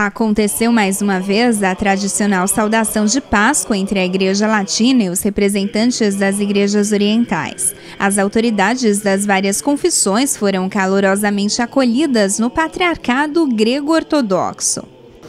Aconteceu mais uma vez a tradicional saudação de Páscoa entre a Igreja Latina e os representantes das igrejas orientais. As autoridades das várias confissões foram calorosamente acolhidas no patriarcado grego-ortodoxo.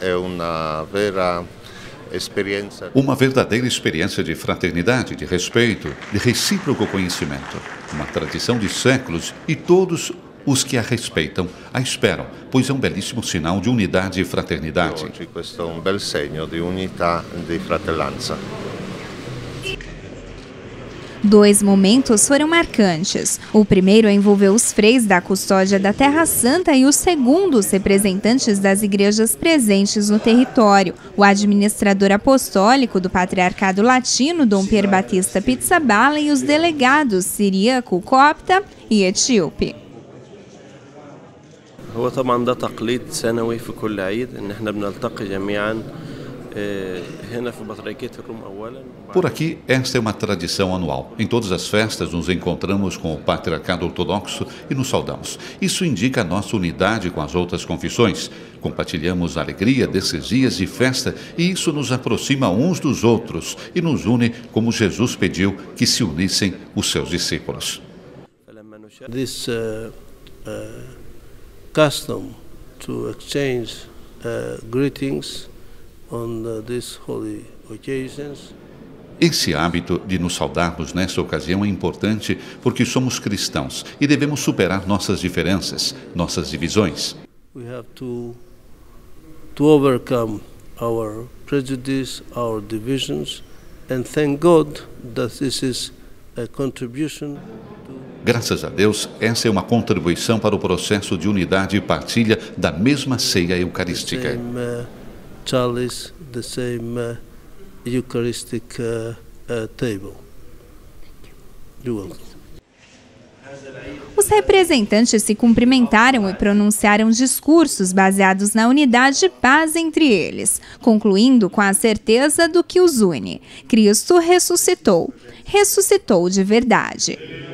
Uma verdadeira experiência de fraternidade, de respeito, de recíproco conhecimento. Uma tradição de séculos e todos os que a respeitam, a esperam, pois é um belíssimo sinal de unidade e fraternidade. Questo è un bel segno di unità e di fratellanza. Dois momentos foram marcantes. O primeiro envolveu os freis da custódia da Terra Santa e o segundo, os representantes das igrejas presentes no território. O administrador apostólico do Patriarcado Latino, Dom Pier Battista Pizzaballa, e os delegados siríaco, copta e etíope. هو طبعا ده تقليد سنوي في كل عيد ان احنا بنلتقي جميعا هنا في بطريركية الروم اولا. Por aqui, esta é uma tradição anual. Em todas as festas, nos encontramos com o Patriarcado Ortodoxo e nos saudamos. Isso indica a nossa unidade com as outras confissões. Compartilhamos a alegria desses dias de festa e isso nos aproxima uns dos outros e nos une como Jesus pediu que se unissem os seus discípulos. Custom to exchange greetings on these holy occasions. Esse hábito de nos saudarmos nessa ocasião é importante porque somos cristãos e devemos superar nossas diferenças, nossas divisões. We have to overcome our prejudice, our divisions, and thank God that this is a contribution. Graças a Deus, essa é uma contribuição para o processo de unidade e partilha da mesma ceia eucarística. The same Eucharistic table. You're welcome. Os representantes se cumprimentaram e pronunciaram discursos baseados na unidade e paz entre eles, concluindo com a certeza do que os une. Cristo ressuscitou. Ressuscitou de verdade.